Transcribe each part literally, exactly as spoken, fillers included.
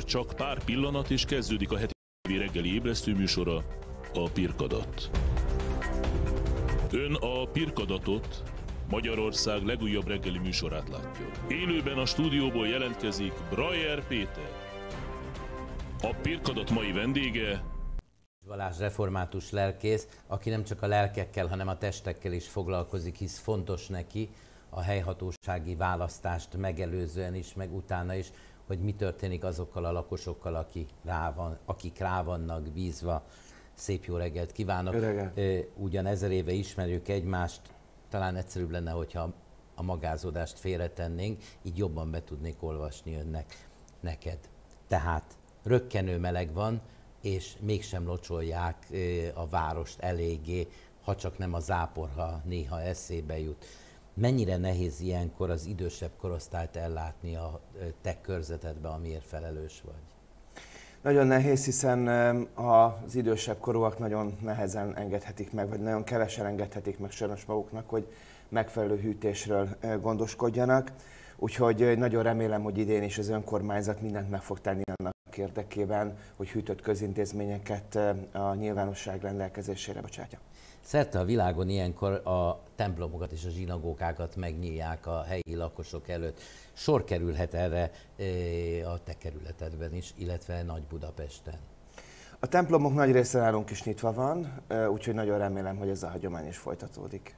Csak pár pillanat és kezdődik a heti reggeli ébresztő műsora, a Pirkadat. Ön a Pirkadatot, Magyarország legújabb reggeli műsorát látja. Élőben a stúdióból jelentkezik Brajer Péter. A Pirkadat mai vendége Balázs református lelkész, aki nem csak a lelkekkel, hanem a testekkel is foglalkozik, hisz fontos neki a helyhatósági választást megelőzően is, meg utána is, hogy mi történik azokkal a lakosokkal, akik rá, van, akik rá vannak bízva. Szép jó reggelt kívánok! Reggelt. Ugyan ezer éve ismerjük egymást, talán egyszerűbb lenne, hogyha a magázódást félretennénk, így jobban be tudnék olvasni önnek, neked. Tehát rökkenő meleg van, és mégsem locsolják a várost eléggé, ha csak nem a záporha néha eszébe jut. Mennyire nehéz ilyenkor az idősebb korosztályt ellátni a te körzetedbe, amiért felelős vagy? Nagyon nehéz, hiszen az idősebb korúak nagyon nehezen engedhetik meg, vagy nagyon kevesen engedhetik meg sajnos maguknak, hogy megfelelő hűtésről gondoskodjanak. Úgyhogy nagyon remélem, hogy idén is az önkormányzat mindent meg fog tenni annak érdekében, hogy hűtött közintézményeket a nyilvánosság rendelkezésére bocsátja. Szerte a világon ilyenkor a templomokat és a zsinagógákat megnyílják a helyi lakosok előtt. Sor kerülhet erre a te kerületedben is, illetve Nagy-Budapesten? A templomok nagy része nálunk is nyitva van, úgyhogy nagyon remélem, hogy ez a hagyomány is folytatódik.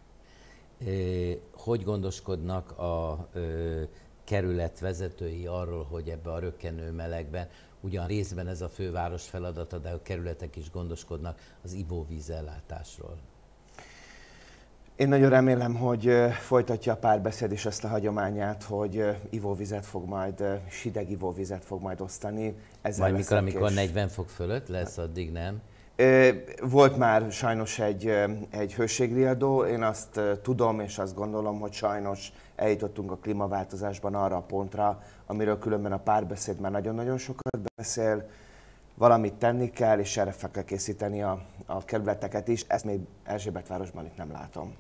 Hogy gondoskodnak a kerület vezetői arról, hogy ebbe a rökkenő melegben, ugyan részben ez a főváros feladata, de a kerületek is gondoskodnak az ivóvízellátásról? Én nagyon remélem, hogy folytatja a párbeszéd is ezt a hagyományát, hogy ivóvizet fog majd, hideg ivóvizet fog majd osztani. Ezzel Majd mikor, amikor és... negyven fok fölött lesz, addig nem? Volt már sajnos egy, egy hőségriadó, én azt tudom és azt gondolom, hogy sajnos eljutottunk a klímaváltozásban arra a pontra, amiről különben a párbeszéd már nagyon-nagyon sokat beszél, valamit tenni kell, és erre fel kell készíteni a, a kerületeket is, ezt még Erzsébetvárosban itt nem látom.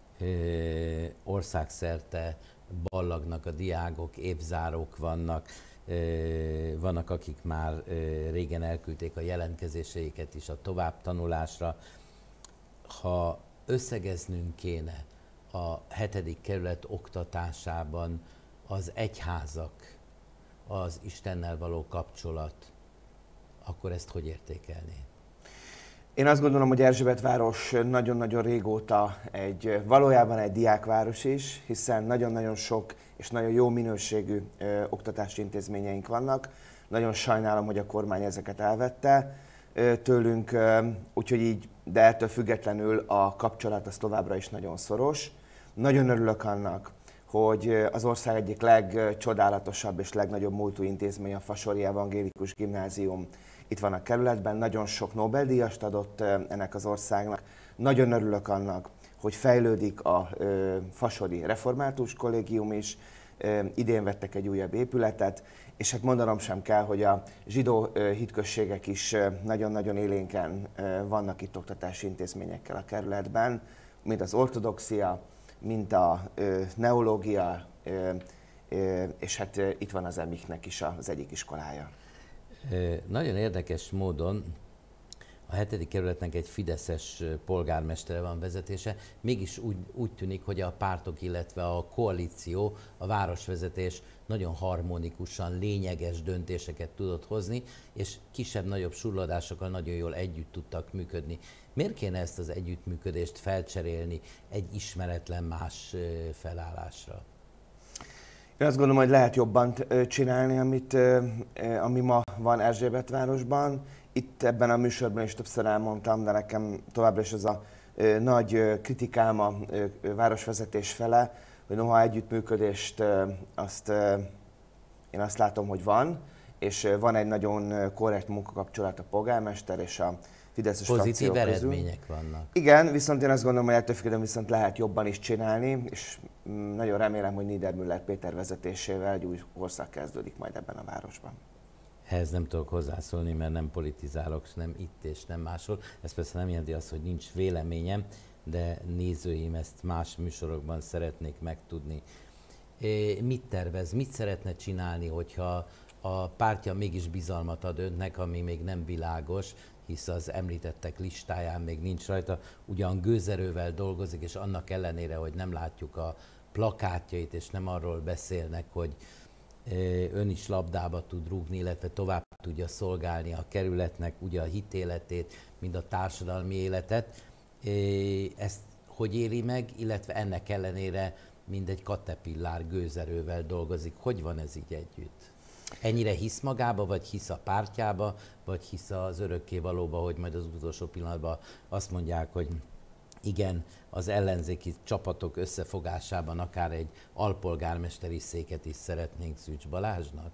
Ö, országszerte ballagnak a diákok, évzárók vannak, vannak, akik már régen elküldték a jelentkezéseiket is a továbbtanulásra. Ha összegeznünk kéne a hetedik kerület oktatásában az egyházak, az Istennel való kapcsolat, akkor ezt hogy értékelné? Én azt gondolom, hogy Erzsébetváros nagyon-nagyon régóta egy, valójában egy diákváros is, hiszen nagyon-nagyon sok és nagyon jó minőségű ö, oktatási intézményeink vannak. Nagyon sajnálom, hogy a kormány ezeket elvette ö, tőlünk, ö, úgyhogy így, de ettől függetlenül a kapcsolat az továbbra is nagyon szoros. Nagyon örülök annak, hogy az ország egyik legcsodálatosabb és legnagyobb múltú intézmény, a Fasori Evangélikus Gimnázium itt van a kerületben, nagyon sok Nobel-díjast adott ennek az országnak. Nagyon örülök annak, hogy fejlődik a Fasori Református Kollégium is, idén vettek egy újabb épületet, és hát mondanom sem kell, hogy a zsidó hitközségek is nagyon-nagyon élénken vannak itt oktatási intézményekkel a kerületben, mint az ortodoxia, mint a neológia, és hát itt van az emiknek is az egyik iskolája. Nagyon érdekes módon a hetedik kerületnek egy fideszes polgármestere van vezetése, mégis úgy, úgy tűnik, hogy a pártok, illetve a koalíció, a városvezetés nagyon harmonikusan, lényeges döntéseket tudott hozni, és kisebb-nagyobb surladásokkal nagyon jól együtt tudtak működni. Miért kéne ezt az együttműködést felcserélni egy ismeretlen más felállásra? Én azt gondolom, hogy lehet jobban csinálni, amit, ami ma van Erzsébetvárosban. Itt ebben a műsorban is többször elmondtam, de nekem továbbra is az a nagy kritikám a városvezetés fele, hogy noha együttműködést azt, én azt látom, hogy van, és van egy nagyon korrekt munkakapcsolat a polgármester és a fideszes pozitív frakció eredmények közül. Vannak. Igen, viszont én azt gondolom, hogy ettől függően viszont lehet jobban is csinálni, és nagyon remélem, hogy Niedermüller Péter vezetésével egy új ország kezdődik majd ebben a városban. Ehhez nem tudok hozzászólni, mert nem politizálok, nem itt és nem máshol. Ez persze nem jelenti azt, hogy nincs véleményem, de nézőim ezt más műsorokban szeretnék megtudni. Mit tervez, mit szeretne csinálni, hogyha a pártja mégis bizalmat ad önnek, ami még nem világos, hisz az említettek listáján még nincs rajta, ugyan gőzerővel dolgozik, és annak ellenére, hogy nem látjuk a plakátjait, és nem arról beszélnek, hogy ön is labdába tud rúgni, illetve tovább tudja szolgálni a kerületnek ugye a hitéletét, mind a társadalmi életet. Ezt hogy éli meg, illetve ennek ellenére mindegy katepillár gőzerővel dolgozik. Hogy van ez így együtt? Ennyire hisz magába, vagy hisz a pártjába, vagy hisz az örökkévalóba, hogy majd az utolsó pillanatban azt mondják, hogy igen, az ellenzéki csapatok összefogásában akár egy alpolgármesteri széket is szeretnénk Szűcs Balázsnak?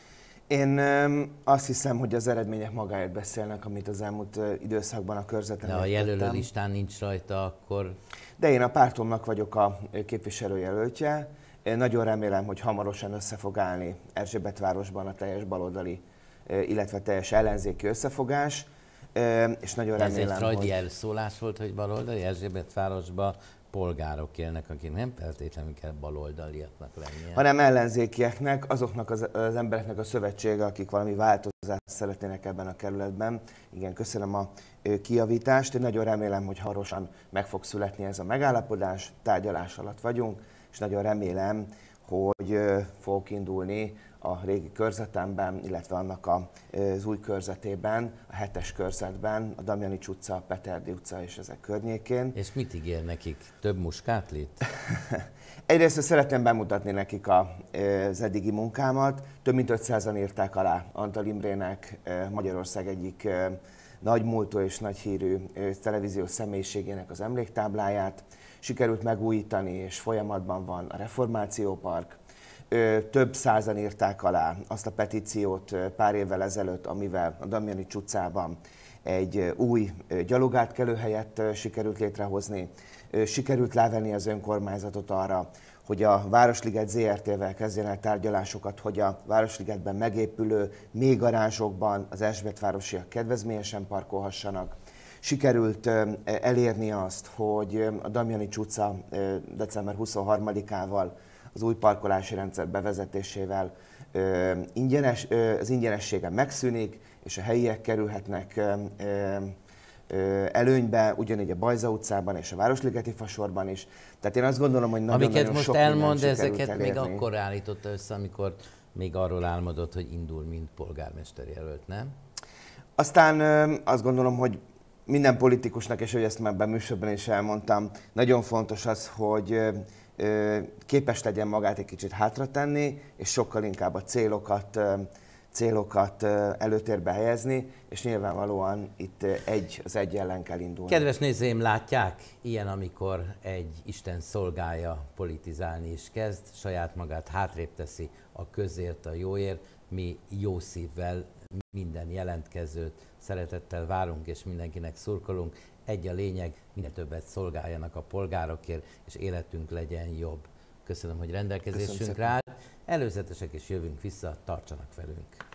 Én azt hiszem, hogy az eredmények magáért beszélnek, amit az elmúlt időszakban a körzetemben De a jelölő listán nincs rajta, akkor... De én a pártomnak vagyok a képviselőjelöltje. Én nagyon remélem, hogy hamarosan össze fog állni Erzsébetvárosban a teljes baloldali, illetve teljes ellenzéki összefogás. És nagyon De ez remélem, egy frajdi hogy... elszólás volt, hogy baloldali Erzsébetvárosban polgárok élnek, akik nem feltétlenül kell baloldaliaknak lennie. Hanem ellenzékieknek, azoknak az, az embereknek a szövetsége, akik valami változást szeretnének ebben a kerületben. Igen, köszönöm a kijavítást. Én nagyon remélem, hogy hamarosan meg fog születni ez a megállapodás, tárgyalás alatt vagyunk, és nagyon remélem, hogy fogok indulni a régi körzetemben, illetve annak az új körzetében, a hetes körzetben, a Damjanics utca, a Peterdi utca és ezek környékén. És mit ígér nekik? Több muskátlit? Egyrészt szeretném bemutatni nekik az eddigi munkámat. Több mint ötszázan írták alá Antal Imrének, Magyarország egyik nagy múltú és nagy hírű televíziós személyiségének az emléktábláját. Sikerült megújítani, és folyamatban van a Reformációpark. Több százan írták alá azt a petíciót pár évvel ezelőtt, amivel a Damjanics utcában egy új gyalogátkelőhelyet sikerült létrehozni. Sikerült rávenni az önkormányzatot arra, hogy a Városliget zé er té-vel kezdjen el tárgyalásokat, hogy a Városligetben megépülő mélygarázsokban az erzsébetvárosiak kedvezményesen parkolhassanak. Sikerült elérni azt, hogy a Damjanics utca december huszonharmadikával az új parkolási rendszer bevezetésével ingyenes, az ingyenessége megszűnik, és a helyiek kerülhetnek előnybe, ugyanígy a Bajza utcában és a Városligeti Fasorban is. Tehát én azt gondolom, hogy nagyon-nagyon Amiket most sok elmond, ezeket elérni. még akkor állította össze, amikor még arról álmodott, hogy indul, mint polgármester jelölt, nem? Aztán azt gondolom, hogy minden politikusnak, és hogy ezt már műsorban is elmondtam, nagyon fontos az, hogy képes legyen magát egy kicsit hátratenni, és sokkal inkább a célokat, célokat előtérbe helyezni, és nyilvánvalóan itt egy az egy ellen kell indulni. Kedves nézőim, látják? Ilyen, amikor egy Isten szolgája politizálni is kezd, saját magát hátrébb teszi a közért, a jóért. Mi jó szívvel minden jelentkezőt szeretettel várunk, és mindenkinek szurkolunk. Egy a lényeg, minél többet szolgáljanak a polgárokért, és életünk legyen jobb. Köszönöm, hogy rendelkezésünkre állt. Előzetesek, és jövünk vissza, tartsanak velünk!